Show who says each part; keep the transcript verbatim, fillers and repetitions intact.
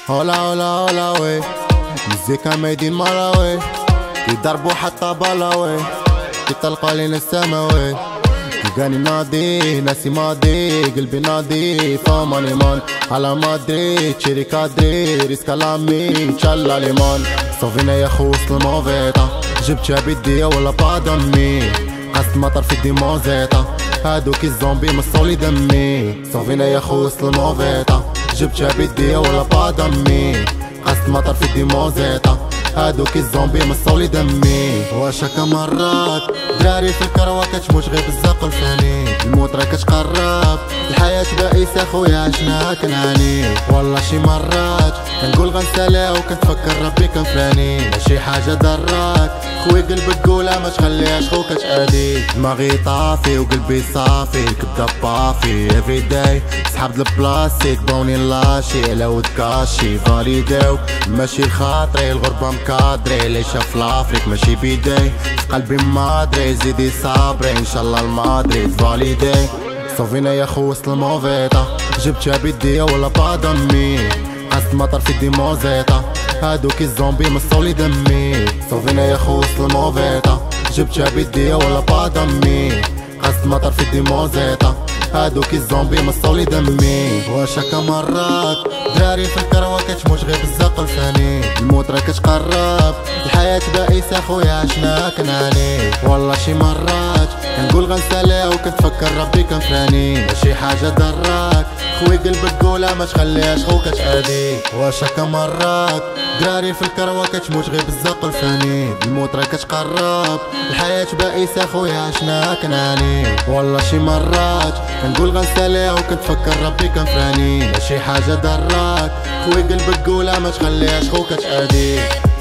Speaker 1: هولا هولا هولا وي مزيكا ميدين مالاوي يضربوا حتى بلاوي يطلقوا علينا السماوي تلقاني ناضي ناسي ماضي قلبي ناضي فماني مان على مدريد شيري كادري ريسكا لامي تشالا ليمون صوفينا يا خو وسط الموفيتا جبتها بيديا ولا با دمي قصد مطر في دي موزيتا هادوك الزومبي مصولي دمي صوفينا يا خو وسط الموفيتا جبتها بيديا ولا با دمي قصد مطر في دي موزيتا هادوك الزومبي مصولي دمي واش هكا مرات دراري في الكروة كتموت غير بالزاق الفاني الموت راه كتقرب الحياة بائسة خويا عشناها كنعاني والله شي مرات كنقول غنساليها وكنتفكر ربي كنفاني ماشي حاجة ضراك خويا قلبك قولها ما تخليهاش خو كتعادي دماغي طافي وقلبي صافي الكبدة بافي افريداي سحاب البلاستيك بوني لاشي على ود كاشي فاليديو ماشي لخاطري الغربة مكادري ليش في لافريك ماشي بيدي في قلبي مادري زيدي صابري ان شاء الله المادريد فاليدي صوفينا يا خو وسط الموفيتا جبتها بيديا ولا با دمي قصد مطر في دي موزيتا هادوك الزومبي مصولي دمي صوفينا يا خو وسط الموفيتا جبتها بيديا ولا با دمي قصد مطر في دي موزيتا هادوك الزومبي مصولي دمي واش هكا مرات دراري في الكروة كتموت غير بالزاق الفاني الموت راه كتقرب الحياة بائسة خويا عشناها كنعاني والله شي مرات كنقول غنساليها وكنتفكر ربي كنفاني ماشي حاجة ضراك خويا قلبك قولها ما تخليهاش خو كتعادي واش هكا مرات دراري في الكروة كتموت غير بالزاق الفاني الموت راه كتقرب الحياة بائسة خويا عشناها كنعاني والله شي مرات كنقول غنساليها وكنتفكر ربي كنفاني ماشي حاجة ضراك خويا قلبك قولها ما تخليهاش خو كتعادي.